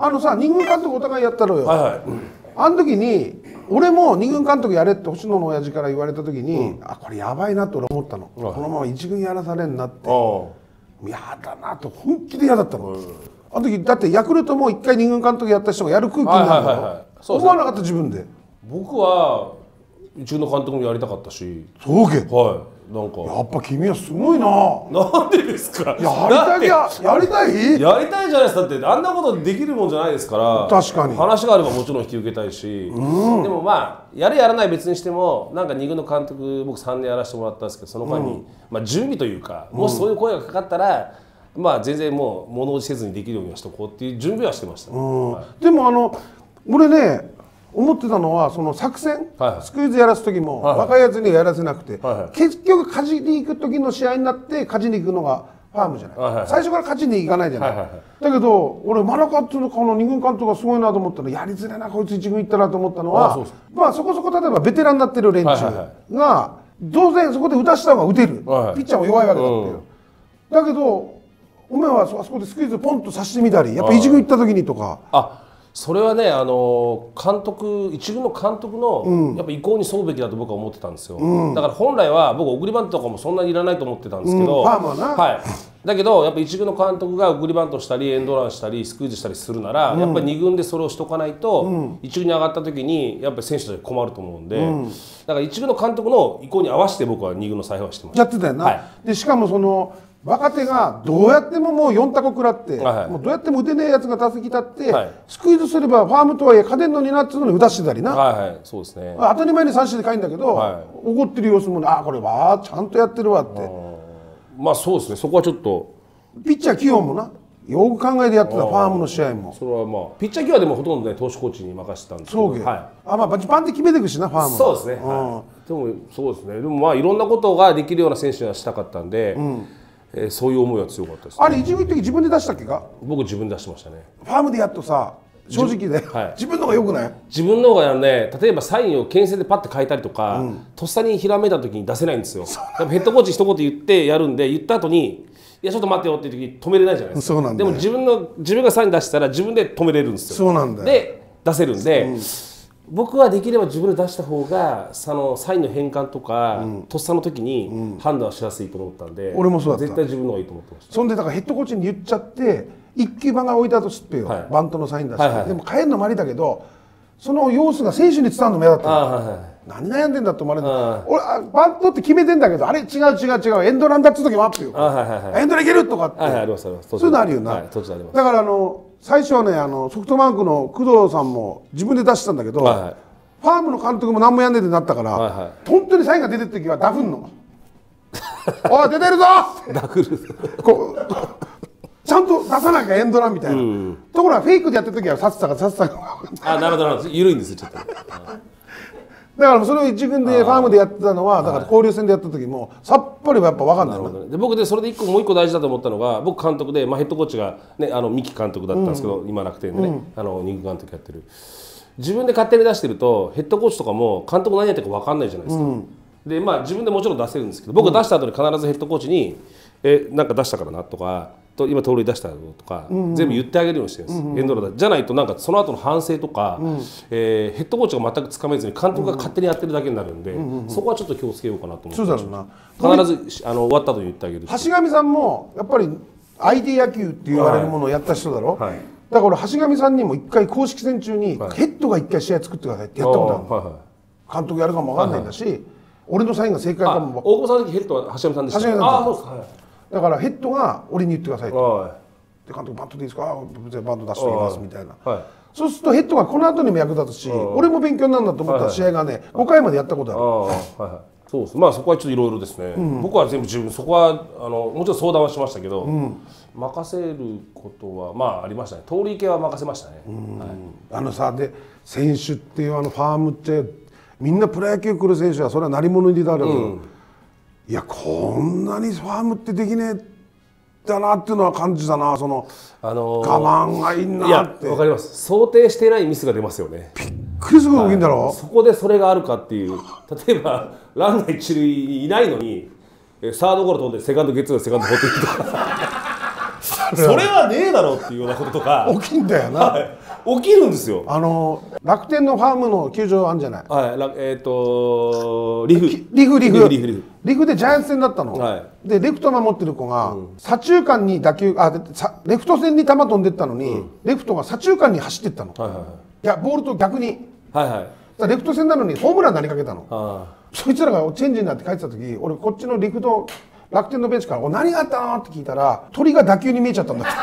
さ、二軍監督お互いやったろよ。 はいはい。 あの時に俺も二軍監督やれって星野の親父から言われた時に、あ、これやばいなって俺思ったの。このまま一軍やらされんなって。嫌だなと本気で嫌だったの。あの時だってヤクルトも一回二軍監督やった人がやる空気になるの。思わなかった自分で。 僕は一軍の監督もやりたかったし。 そうけ。 はい。なんかやっぱ君はすごいな。 なんでですか。 やりたいやりたい。 やりたいじゃないですか。だってあんなことできるもんじゃないですから。 確かに。 話があればもちろん引き受けたいし。でもまあやるやらない別にしてもなんか二軍の監督僕3年やらせてもらったんですけどその間にまあ準備というかもしそういう声がかかったら。まあ全然もう物おじせずにできるようにしとこうっていう準備はしてました、ね。 でも俺ね思ってたのはその作戦、スクイズやらす時も若いやつにはやらせなくて、結局勝ちに行く時の試合になって勝ちに行くのがファームじゃない、最初から勝ちに行かないじゃない、だけど俺マラカッツのこの二軍監督がすごいなと思ったのやりづらいなこいつ一軍行ったなと思ったのはまあそこそこ例えばベテランになってる連中が当然そこで打たした方が打てる、ピッチャーも弱いわけだってよ、だけどお前はあそこでスクイズポンとさしてみたりやっぱ一軍行った時にとか。 それはね監督一軍の監督の、やっぱ意向に沿うべきだと僕は思ってたんですよ、だから本来は僕送りバントとかもそんなにいらないと思ってたんですけど、だけどやっぱ一軍の監督が送りバントしたりエンドランしたりスクイズしたりするなら、やっぱり二軍でそれをしとかないと、一軍に上がった時にやっぱり選手たち困ると思うんで、だから一軍の監督の意向に合わせて僕は二軍の采配をしてました。 やってたよな、でしかもその若手がどうやってももう4タコ食らって、もうどうやっても打てねえやつが打席立って、スクイズすればファームとはいえ勝てんのになっていうのに打たしてたりな、 そうですね、 当たり前に三振でかいんだけど、怒ってる様子もね、あ、これはちゃんとやってるわって。 まあそうですね、そこはちょっとピッチャー起用もなよく考えてやってた、ファームの試合も。 それはまあピッチャー起用はでもほとんどね投手コーチに任せてたんですけど、 そうけ、まあバチパンって決めていくしなファーム。 そうですね、でもそうですね、でもまあいろんなことができるような選手にはしたかったんで、そういう思いは強かったです、ね。 あれ一軍の時自分で出したっけか。 僕自分で出してましたね。 ファームでやっとさ正直で、自分の方がよくない。 自分の方がね、例えばサインを牽制でパッて変えたりとか、とっさにひらめいた時に出せないんですよ。やっぱヘッドコーチ一言言ってやるんで、言った後にいやちょっと待ってよっていう時に止めれないじゃないですか。 そうなんだよ。 でも自分がサイン出したら自分で止めれるんですよ。 そうなんだよ。 で出せるんで。僕はできれば自分で出した方がそのサインの変換とか、とっさの時に判断しやすいと思ったんで、 俺もそうだった。 絶対自分の方がいいと思ってました。 そんでだからヘッドコーチに言っちゃって一球番が置いたと知ってよ、バントのサイン出して、でも変えるのもありだけどその様子が選手に伝わるのも嫌だったの。何悩んでんだと思われるの。俺バントって決めてんだけど、あれ違うエンドランだっつう時もあってよ、エンドラいけるとかってそういうのあるよな。だから最初はねソフトバンクの工藤さんも自分で出したんだけど、ファームの監督も何もやんねえってなったから、本当にサインが出てる時はダフんのおい出てるぞってダフるちゃんと出さなきゃエンドランみたいな、ところがフェイクでやってる時はさっさかなるほど緩いんですよちょっと。 だからそれを一軍でファームでやってたのはだから交流戦でやった時もさっぱりはやっぱ分かんないな。 で僕でそれでもう一個大事だと思ったのが、僕監督で、ヘッドコーチがね三木監督だったんですけど、今楽天でね二軍監督やってる。自分で勝手に出してるとヘッドコーチとかも監督何やってるか分かんないじゃないですか。で自分でもちろん出せるんですけど、僕が出した後に必ずヘッドコーチになんか出したからなとか。今盗塁出したよとか、全部言ってあげるようにしてるんです、エンドラだじゃないとなんかその後の反省とか、ヘッドコーチが全くつかめずに監督が勝手にやってるだけになるんで、そこはちょっと気をつけようかなと思って。 そうだろうな。 必ず終わった後に言ってあげる。 橋上さんもやっぱり相手野球って言われるものをやった人だろ、だから橋上さんにも一回公式戦中にヘッドが一回試合作ってくださいってやったことある、監督やるかも分かんないんだし、俺のサインが正解かも。 大久保さんの時ヘッドは橋上さんでした。そうです。 だからヘッドが俺に言ってくださいと。で監督バントでいいですか、バント出しておきますみたいな。そうするとヘッドがこの後にも役立つし、俺も勉強になるんだと思った試合がね5回までやったことある。 そうです。そこはちょっといろいろですね。僕は全部自分そこはもちろん相談はしましたけど、任せることはありましたね。盗塁系は任せましたね。 で選手っていうファームってみんなプロ野球来る選手はそれは鳴り物入りだろうけど。いやこんなにファームってできねえだなっていうのは感じたな。我慢がいいなって。 わかります。想定してないミスが出ますよね。 びっくりすること大きいんだろ。 そこでそれがあるかっていう。例えばランナー一塁いないのにサードゴロ飛んでセカンドゲッツーセカンド放っていくとか。 それはねえだろっていうようなこととか起きんだよな。 起きるんですよ。 楽天のファームの球場あるんじゃない。 はい、リフでジャイアンツ戦だったの。でレフト守ってる子が左中間に打球レフト線に球飛んでったのに、レフトが左中間に走ってったの。いやボールと逆に。レフト線なのにホームランになりかけたの。そいつらがチェンジになって帰ってた時、俺こっちの楽天のベンチから「何があったの?」って聞いたら鳥が打球に見えちゃったんだって。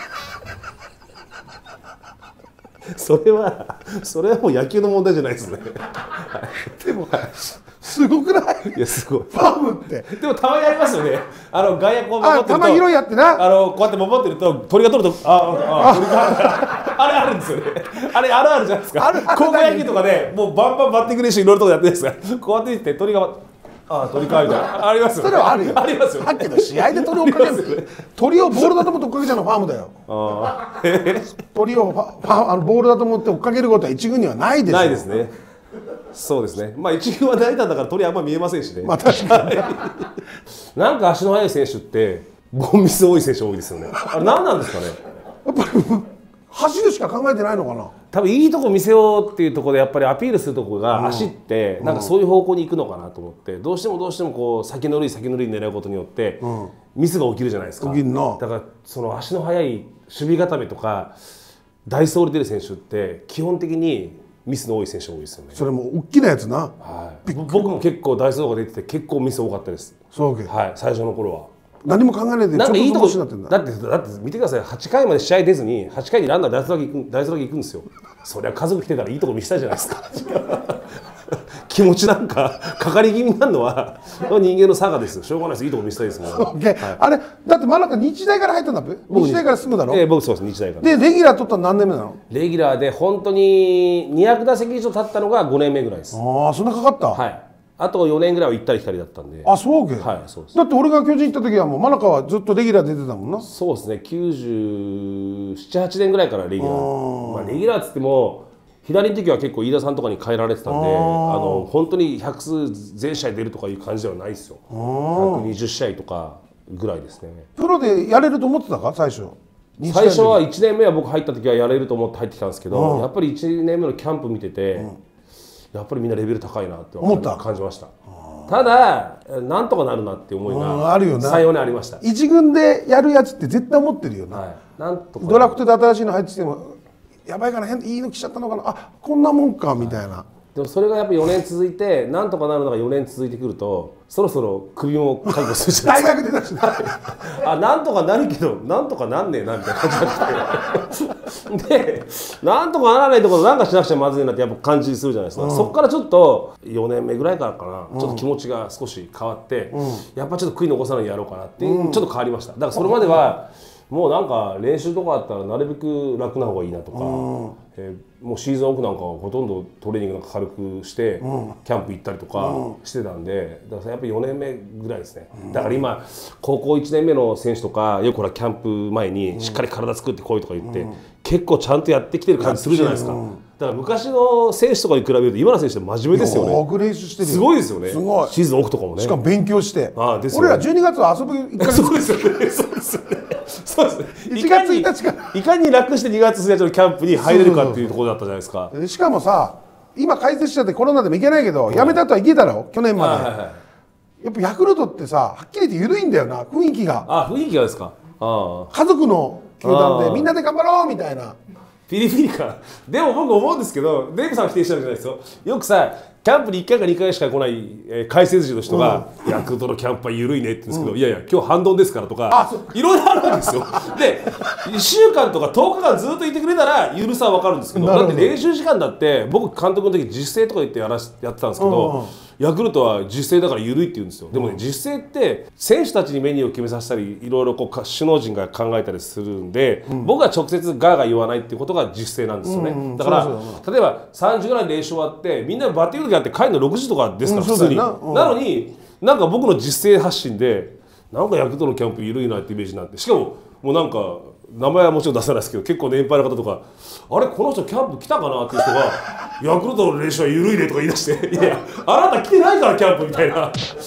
それはもう野球の問題じゃないですね。 でもすごくない？ いやすごい。 ファームって。 でもたまにありますよね。外野こう守ってると。 球拾いやってな。 こうやって守ってると鳥が取ると鳥があれあるんですよね。あれあるあるじゃないですか。高校野球とかでもうバンバンバッティング練習いろいろとやってるんですが、こうやって言って鳥が鳥かみたいなありますよね。 それはあるよ。 ありますよ。 だけど試合で鳥を追っかける。鳥をボールだと思って追っかけちゃうのファームだよ。鳥をボールだと思って追っかけることは一軍にはないでしょ。 ないですね。そうですね。まあ一軍は大胆だから鳥あんま見えませんしね。 まあ確かに。 なんか足の速い選手ってボンミス多い選手多いですよね。あれ何なんですかね。 やっぱり走るしか考えてないのかな。 多分いいとこ見せようっていうところでやっぱりアピールするところが足ってなんかそういう方向に行くのかなと思って、どうしてもこう先乗り狙うことによってミスが起きるじゃないですか。 起きるな。 だからその足の速い守備固めとかダイソーで出る選手って基本的にミスの多い選手多いですよね。 それも大きなやつな。 僕も結構ダイソーが出てて結構ミス多かったです。 そうけ。 はい、最初の頃は。 何も考えないでなんかいいとこになってんだ。 だって見てください。8回まで試合出ずに8回にランナーダイソーだけ行くんですよ。そりゃ家族来てたらいいとこ見せたいじゃないですか。気持ちなんかかかり気味になるのは人間の差がですよ。しょうがないです。いいとこ見せたいですもん。 あれだって真中日大から入ったんだっけ。日大からすぐだろ。 僕そうです。日大から。 でレギュラー取ったの何年目なの。 レギュラーで本当に200打席以上経ったのが5年目ぐらいです。 ああそんなかかった。 はい。あと4年ぐらいは行ったり来たりだったんで。 あそうけ。 はいそうです。 だって俺が巨人行った時はもう真中はずっとレギュラー出てたもんな。 そうですね。97、8年ぐらいからレギュラー。まあレギュラーっつっても左の時は結構飯田さんとかに変えられてたんで、本当に100全試合出るとかいう感じではないですよ。120試合とかぐらいですね。 プロでやれると思ってたか最初。 最初は1年目は僕入った時はやれると思って入ってきたんですけど、やっぱり1年目のキャンプ見てて、やっぱりみんなレベル高いなって感じました。ただなんとかなるなって思いが最後にありました。 一軍でやるやつって絶対思ってるよな。 なんとかドラフトで新しいの入ってきてもやばいかな、いいの来ちゃったのかな、あこんなもんかみたいな。 でもそれがやっぱ4年続いてなんとかなるのが4年続いてくるとそろそろ首も覚悟するじゃないですか。大学で出したなんとかなるけどなんとかなんねえなみたいな感じになってでなんとかならないところなんかしなくちゃまずいなってやっぱ感じするじゃないですか。そこからちょっと4年目ぐらいからかな、ちょっと気持ちが少し変わって、やっぱちょっと悔い残さないでやろうかなってちょっと変わりました。だからそれまではもうなんか練習とかあったらなるべく楽な方がいいなとか、もうシーズンオフなんかはほとんどトレーニングなんか軽くして、キャンプ行ったりとかしてたんで、だからやっぱり4年目ぐらいですね。だから今高校1年目の選手とかよくほらキャンプ前にしっかり体作ってこいとか言って、結構ちゃんとやってきてる感じするじゃないですか。だから昔の選手とかに比べると今の選手って真面目ですよね。すごいですよね。シーズンオフとかもね。 しかも勉強して。 俺ら12月は遊ぶ1ヶ月。 そうですよね。そうですよね。そうですね。 1月1日からいかに楽して2月1日のキャンプに入れるかっていうところだったじゃないですか。 しかもさ、今解説者でコロナでも行けないけど、辞めた後は行けたろ去年まで。やっぱヤクルトってさ、はっきり言って緩いんだよな、雰囲気が。 雰囲気がですか。 家族の球団でみんなで頑張ろうみたいな。 ピリピリか。でも僕思うんですけど、デイブさんは否定してるわけじゃないですよ。よくさキャンプに1回か2回しか来ない解説陣の人が、ヤクルトのキャンプは緩いねって言うんですけど、いやいや今日半ドンですからとかいろいろあるわけですよ。で1週間とか10日間ずっといてくれたら緩さは分かるんですけど、だって練習時間だって僕監督の時実践とか言ってやってたんですけど、ヤクルトは実践だから緩いって言うんですよ。でもね、実践って選手たちにメニューを決めさせたりいろいろこう首脳陣が考えたりするんで、僕は直接ガーガー言わないっていうことが実践なんですよね。だから例えば3時ぐらい練習終わってみんなバッティング時やって帰るの6時とかですから普通に。なのになんか僕の実践発信でなんかヤクルトのキャンプ緩いなってイメージになって、しかももうなんか名前はもちろん出さないですけど結構年配の方とかあれこの人キャンプ来たかなっていう人がヤクルトの練習は緩いねとか言い出していやあなた来てないからキャンプみたいな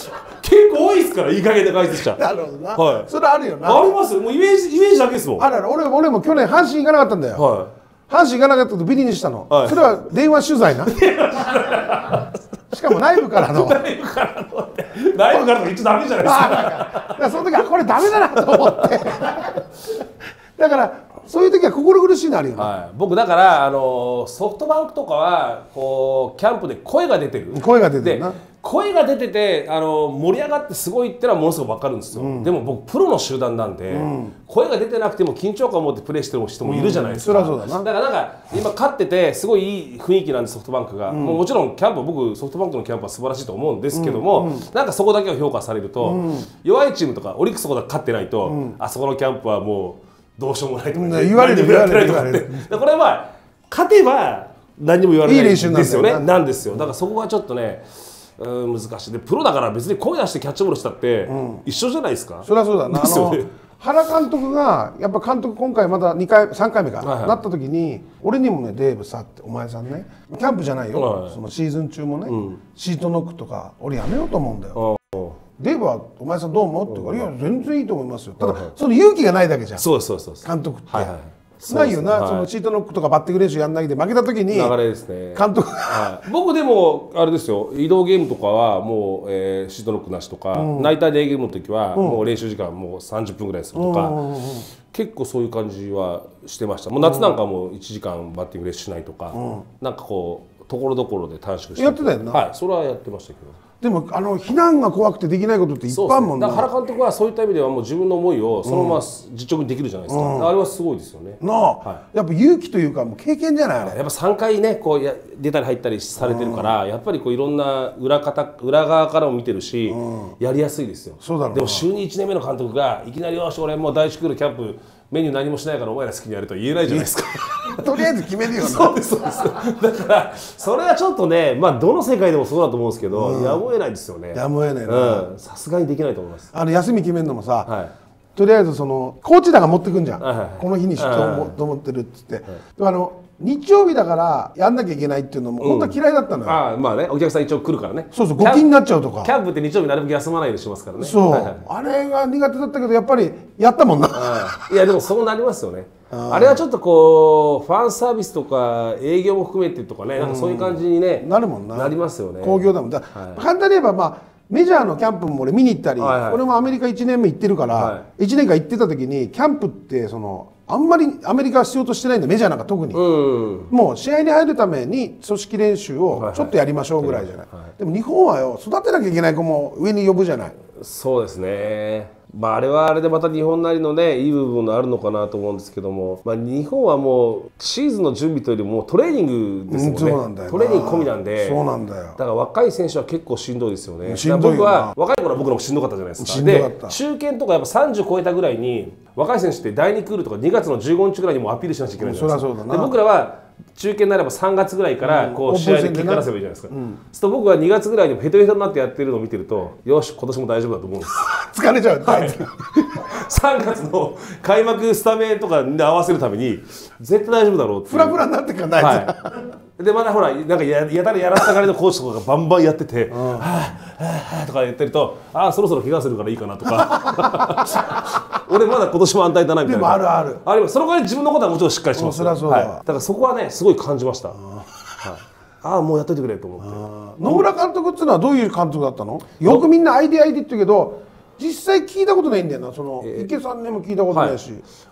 結構多いですから、いい加減な解説者。 なるほどな、 はい、 それあるよな。 ありますよ、もうイメージだけですもん。 あるある、俺も去年阪神行かなかったんだよ、 は阪神行かなかったとビリにしたの、 はい、 それは電話取材なしかも内部からの内部からと言っちゃダメじゃないですか。 だからその時これダメだなと思ってだからそういう時は心苦しいのあるよね、 はい、僕だからソフトバンクとかはこうキャンプで声が出てる、 声が出てるな、 声が出てて盛り上がってすごいってのはものすごく分かるんですよ、でも僕プロの集団なんで、声が出てなくても緊張感を持ってプレーしてる人もいるじゃないですか、 そりゃそうだな。 だからなんか今勝っててすごいいい雰囲気なんでソフトバンクが、もちろんキャンプ僕ソフトバンクのキャンプは素晴らしいと思うんですけども、なんかそこだけを評価されると、弱いチームとかオリックスとか勝ってないと、あそこのキャンプはもうどうしようもないとか、 言われるこれは勝てば何にも言われないんですよね。 いい練習なんですよ。だからそこがちょっとね難しい。でプロだから別に声出してキャッチボールしたって一緒じゃないですか。 そりゃそうだな。 ですよね。 原監督がやっぱ監督今回まだ2回3回目か、なった時に俺にもねデーブさってお前さんねキャンプじゃないよ、そのシーズン中もね、シートノックとか俺やめようと思うんだよ。デーブはお前さんどう思うって言うから、いや全然いいと思いますよ。ただその勇気がないだけじゃん。 そう監督って。ないよな、そのシートノックとかバッティング練習やんないで負けた時に流れですね。 監督僕でもあれですよ、移動ゲームとかはもうシートノックなしとか、ナイターデーゲームの時はもう練習時間もう30分ぐらいするとか、結構そういう感じはしてました。もう夏なんかもう1時間バッティング練習しないとか、なんかこうところどころで短縮してやってたよな。 はい、それはやってましたけど。 でも避難が怖くてできないことっていっぱいあるもんね。 だから原監督はそういった意味ではもう自分の思いをそのまま実直にできるじゃないですか、あれはすごいですよね。 やっぱ勇気というかもう経験じゃないあれ。 やっぱ3回ねこう出たり入ったりされてるから、やっぱりこういろんな裏側からも見てるし、やりやすいですよ。 そうだろうな。 でも就任1年目の監督がいきなりよし俺もう第1クールキャンプメニュー何もしないからお前ら好きにやるとは言えないじゃないですかとりあえず決めるよな。 そうですだからそれはちょっとね、まあどの世界でもそうだと思うんですけど、やむを得ないですよね。 やむを得ないな。 さすがにできないと思います。 休み決めるのもさ、とりあえずそのコーチらが持ってくんじゃん、この日にしようと思ってるっつって、日曜日だからやんなきゃいけないっていうのも本当は嫌いだったのよ。 まあね、お客さん一応来るからね。 そうご気になっちゃうとか。 キャンプって日曜日なるべく休まないようにしますからね。 そう、あれが苦手だったけどやっぱりやったもんな。 いやでもそうなりますよね。あれはちょっとこうファンサービスとか営業も含めてとかね、なんかそういう感じにねなるもんな。 なりますよね。 興行だもん。簡単に言えばメジャーのキャンプも俺見に行ったり、俺もアメリカ1年目行ってるから、1年間行ってた時にキャンプってあんまりアメリカは必要としてないんで、メジャーなんか特に、もう試合に入るために組織練習をちょっとやりましょうぐらいじゃない。でも日本はよ、育てなきゃいけない子も上に呼ぶじゃない。 そうですね。あれはあれでまた日本なりのねいい部分があるのかなと思うんですけども、日本はもうシーズンの準備というよりもトレーニングですもんね。 そうなんだよ。 トレーニング込みなんで。 そうなんだよ。 だから若い選手は結構しんどいですよね。 しんどいよな。 僕は若い頃は僕らもしんどかったじゃないですか。 しんどかった。 で中堅とかやっぱ30超えたぐらいに若い選手って第2クールとか2月の15日ぐらいにもアピールしなきゃいけないじゃないですか。 そりゃそうだな。 で僕らは中堅になれば3月ぐらいからこう試合で結果出せばいいじゃないですか。そうすると僕は2月ぐらいにヘトヘトになってやってるのを見てると、よし今年も大丈夫だと思うんです。 疲れちゃう。 3月の開幕スタメンとかで合わせるために絶対大丈夫だろうってフラフラになってかない、 でまだほらなんかやたらやらせたがりのコーチとかがバンバンやってて「はあとか言ってると「ああそろそろ怪我するからいいかな」とか俺まだ今年も安泰だなみたいな。 でもあるあります。その代わり自分のことはもちろんしっかりします。だからそこはねすごい感じました。ああもうやっといてくれと思って。 野村監督っていうのはどういう監督だったの？よくみんなアイデアって言うけど実際聞いたことないんだよな。その池さんにも聞いたことないし、